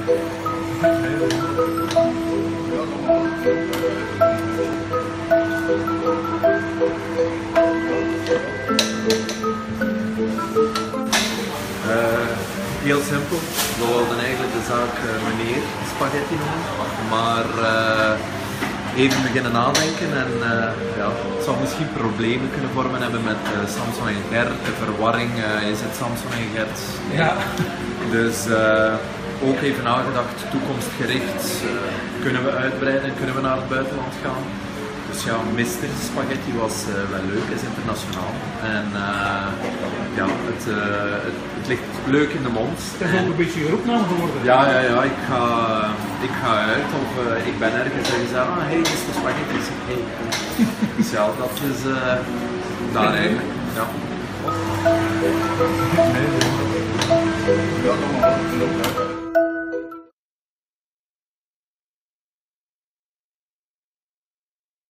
Heel simpel, we wilden eigenlijk de zaak meneer spaghetti noemen, maar even beginnen nadenken en ja, het zou misschien problemen kunnen vormen hebben met Samson en Gert, de verwarring, is het Samson en Gert? Ja. Dus ook even nagedacht, toekomstgericht, kunnen we uitbreiden, kunnen we naar het buitenland gaan? Dus ja, Mr. Spaghetti was wel leuk, is internationaal en ja, het ligt leuk in de mond. Het is ook een beetje je roepnaam geworden. Ja, ik ga uit of ik ben ergens en je zegt, ah hey, Mr. Spaghetti, ik zeg hey. Dus ja, dat is daar eigenlijk, ja. Ja,